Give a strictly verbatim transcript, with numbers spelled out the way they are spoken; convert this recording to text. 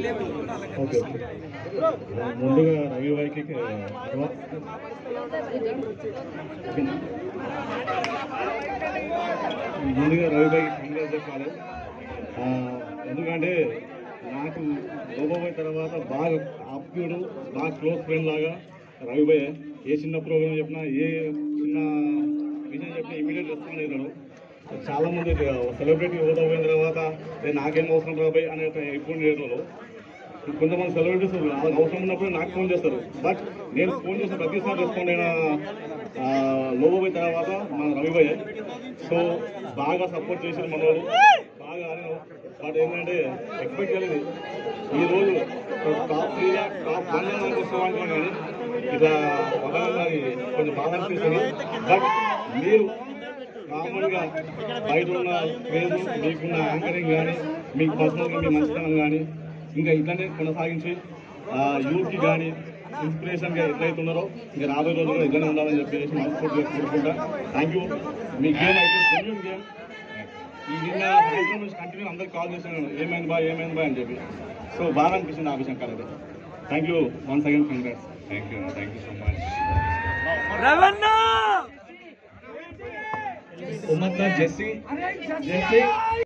Okay ముందుగా రవి వారికి ముందుగా రవి వారికి కంగ్రాట్స్ చెప్పాలి. ఎందుకంటే నాకు లోబోయ్ తర్వాత బాగా ఆప్యుడు బాగా క్లోజ్ ఫ్రెండ్ లాగా రవిభయ్య ఏ చిన్న ప్రోగ్రామ్ చెప్పినా ఏ చిన్న విషయం చెప్పినా ఇమీడియట్ రెస్పాండ్ అవుతాడు. చాలా మంది సెలబ్రిటీ హోదా పోయిన తర్వాత నాకేం అవసరం రాబాయ్ అనే ఇప్పుడు లేదు. కొంతమంది సెలబ్రిటీస్ అవసరం ఉన్నప్పుడు నాకు ఫోన్ చేస్తారు, బట్ నేను ఫోన్ చేసిన ప్రతిసారి రెస్పాండ్ అయిన లోబోయ్ తర్వాత మన రవిభయ్య. సో బాగా సపోర్ట్ చేసిన మనోడు బాగా ఆడినావు. బట్ ఏంటంటే ఎక్స్పెక్ట్ చేయలేదు ఈరోజు టాప్ త్రీలో టాప్ వన్ వస్తామంటాం, కానీ ఇట్లా వదలని కొంచెం బాధ అనిపిస్తుంది. బట్ మీరు మామూలుగా బయట ఉన్న క్రేజ్ మీకున్న యాంకరింగ్ కానీ మీకు పర్సనల్గా మీ మంచితనం కానీ ఇంకా ఇట్లానే కొనసాగించి యూత్కి కానీ ఇన్స్పిరేషన్గా ఎట్లయితున్నారో ఇంకా రాబోయే రోజుల్లో ఇట్లానే ఉండాలని చెప్పేసి మనస్ఫూర్తిగా కోరుకుంటా. Thank you. మీ గేమ్ అయితే జెన్యూన్ గేమ్. ఈ నిన్న సాయంత్రం నుంచి కంటిన్యూ అందరికి కాల్ చేస్తున్నాను ఏమైంది బా ఏమైంది బా అని చెప్పి. సో బాగా అనిపిస్తుంది ఆ విషయం కాబట్టి. Thank you once again congrats. Thank you thank you so much. ఉమ్మత్తా జెస్సీ జెస్సీ